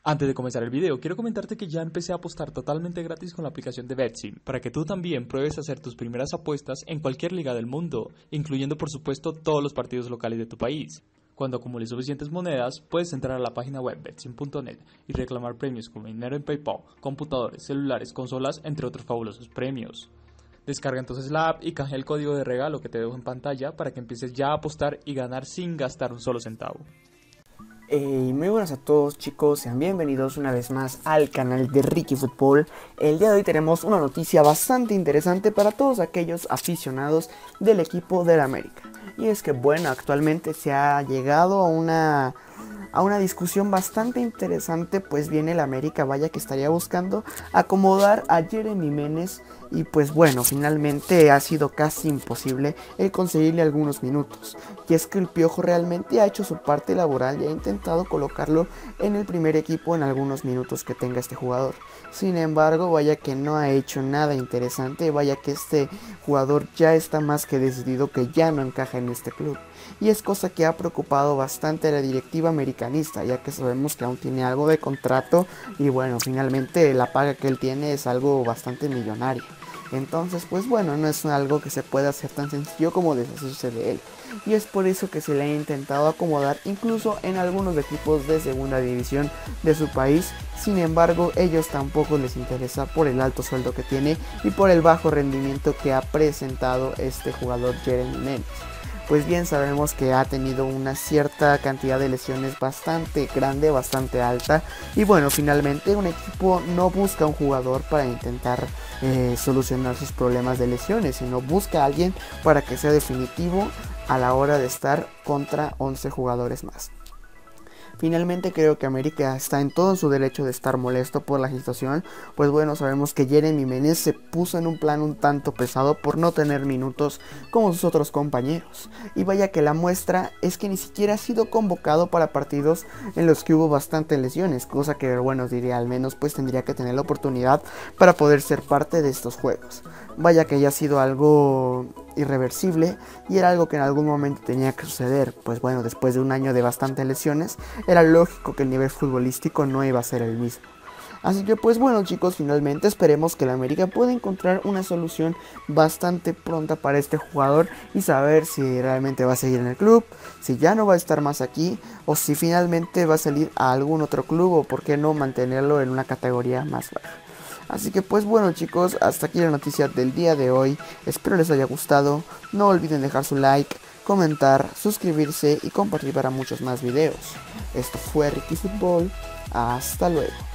Antes de comenzar el video, quiero comentarte que ya empecé a apostar totalmente gratis con la aplicación de Betsim, para que tú también pruebes a hacer tus primeras apuestas en cualquier liga del mundo, incluyendo por supuesto todos los partidos locales de tu país. Cuando acumules suficientes monedas, puedes entrar a la página web betsim.net y reclamar premios como dinero en PayPal, computadores, celulares, consolas, entre otros fabulosos premios. Descarga entonces la app y canjea el código de regalo que te dejo en pantalla para que empieces ya a apostar y ganar sin gastar un solo centavo. Muy buenas a todos, chicos, sean bienvenidos una vez más al canal de Ricky Fútbol. El día de hoy tenemos una noticia bastante interesante para todos aquellos aficionados del equipo del América. Y es que bueno, actualmente se ha llegado a una discusión bastante interesante, pues viene el América, vaya que estaría buscando acomodar a Yeremy Menes y pues bueno, finalmente ha sido casi imposible el conseguirle algunos minutos. Y es que el Piojo realmente ha hecho su parte laboral y ha intentado colocarlo en el primer equipo en algunos minutos que tenga este jugador. Sin embargo, vaya que no ha hecho nada interesante, vaya que este jugador ya está más que decidido que ya no encaja en este club. Y es cosa que ha preocupado bastante a la directiva americanista, ya que sabemos que aún tiene algo de contrato y bueno, finalmente la paga que él tiene es algo bastante millonario. Entonces, pues bueno, no es algo que se pueda hacer tan sencillo como deshacerse de él. Y es por eso que se le ha intentado acomodar incluso en algunos equipos de segunda división de su país. Sin embargo, ellos tampoco les interesa por el alto sueldo que tiene y por el bajo rendimiento que ha presentado este jugador Yeremy Menes. Pues bien, sabemos que ha tenido una cierta cantidad de lesiones bastante grande, bastante alta. Y bueno, finalmente un equipo no busca un jugador para intentar solucionar sus problemas de lesiones, sino busca a alguien para que sea definitivo a la hora de estar contra 11 jugadores más. Finalmente creo que América está en todo su derecho de estar molesto por la situación, pues bueno, sabemos que Yeremy Menes se puso en un plan un tanto pesado por no tener minutos como sus otros compañeros. Y vaya que la muestra es que ni siquiera ha sido convocado para partidos en los que hubo bastantes lesiones, cosa que bueno, diría al menos pues tendría que tener la oportunidad para poder ser parte de estos juegos. Vaya que ya ha sido algo irreversible y era algo que en algún momento tenía que suceder, pues bueno, después de un año de bastantes lesiones era lógico que el nivel futbolístico no iba a ser el mismo. Así que pues bueno, chicos, finalmente esperemos que la América pueda encontrar una solución bastante pronta para este jugador y saber si realmente va a seguir en el club, si ya no va a estar más aquí o si finalmente va a salir a algún otro club o por qué no mantenerlo en una categoría más baja. Así que pues bueno, chicos, hasta aquí la noticia del día de hoy, espero les haya gustado, no olviden dejar su like, comentar, suscribirse y compartir para muchos más videos. Esto fue Ricky Fútbol, hasta luego.